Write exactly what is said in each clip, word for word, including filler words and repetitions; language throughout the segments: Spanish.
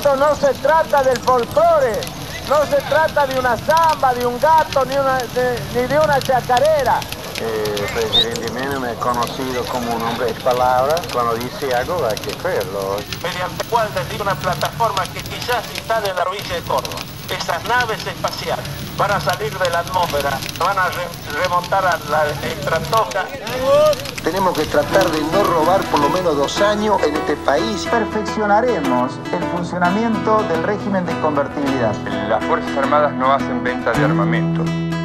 Esto no se trata del folclore, no se trata de una samba, de un gato, ni, una, de, ni de una chacarera. El presidente Menem es conocido como un hombre de palabras. Cuando dice algo hay que creerlo. Mediante el cual desde una plataforma que quizás instale en la orilla de Córdoba. Esas naves espaciales van a salir de la atmósfera, van a re remontar a la estratosfera. Tenemos que tratar de no robar por lo menos dos años en este país. Perfeccionaremos el funcionamiento del régimen de convertibilidad. Las Fuerzas Armadas no hacen venta de armamento.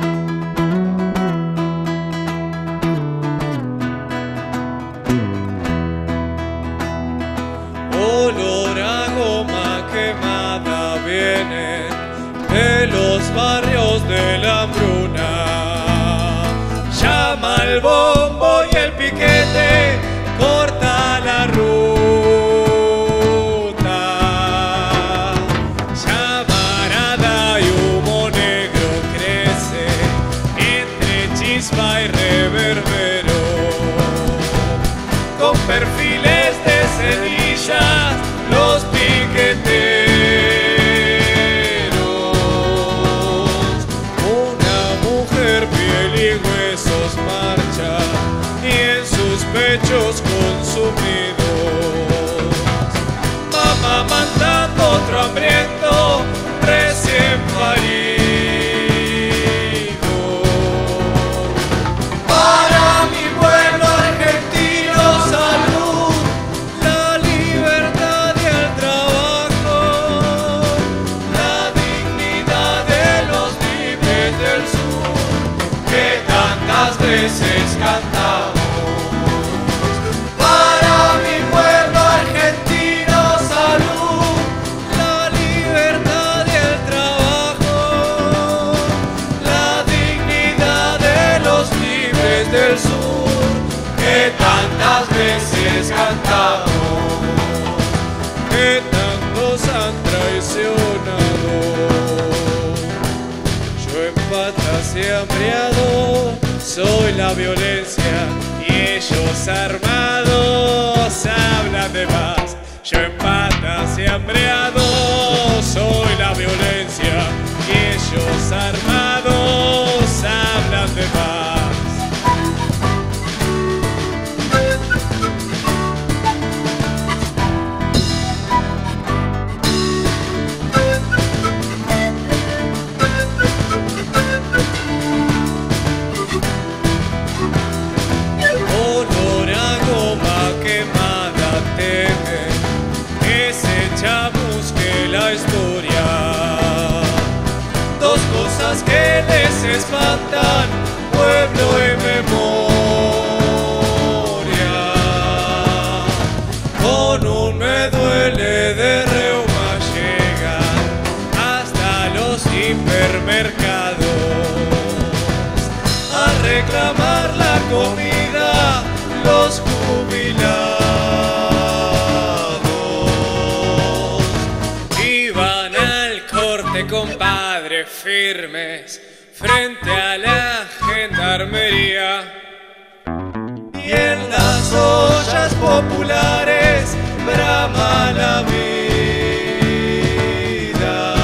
Olor a goma quemada viene de los barrios de la hambruna. Llama el bombo y el piquete, corta la ruta. Llamarada y humo negro crece entre chispa y reverbero. Con perfiles de cenizas, los piqueteros. Marcha y en sus pechos consumidos, mamá mandando otro hambriento recién parido. Para mi pueblo argentino, salud, la libertad y el trabajo, la dignidad de los libres del sur, que tantas veces cantamos. Para mi pueblo argentino, salud, la libertad y el trabajo, la dignidad de los libres del sur, que tantas veces cantamos, que tantos han traicionado. Yo en patas y hambriado soy la violencia y ellos armados hablan de paz. Yo en patas y hambreado soy la violencia y ellos armados hablan de paz. La historia, dos cosas que les espantan, pueblo y memoria. Con un me duele de reuma llegan hasta los hipermercados a reclamar la comida los jubilados. Compadre, firmes frente a la gendarmería, y en las ollas populares brama la vida.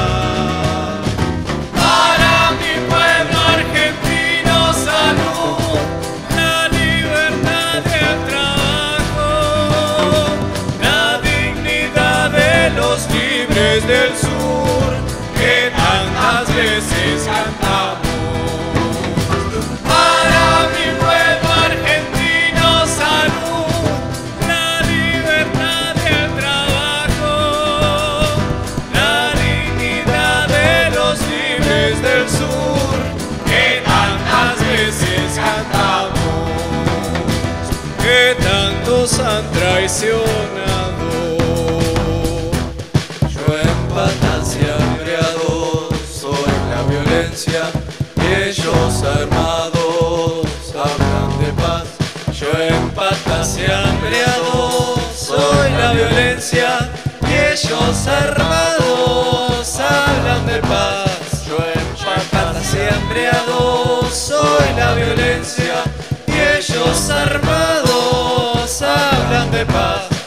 Para mi pueblo argentino, salud, la libertad y el trabajo, la dignidad de los libres del sur, que tantas veces cantamos. Para mi pueblo argentino, salud, la libertad y el trabajo, la dignidad de los libres del sur, que tantas veces cantamos, que tantos han traicionado. Yo en patas y hambriados soy la violencia y ellos armados hablan de paz. Yo en patas y hambriados soy la violencia y ellos armados hablan de paz. Yo en patas y hambriados soy la violencia y ellos armados hablan de paz.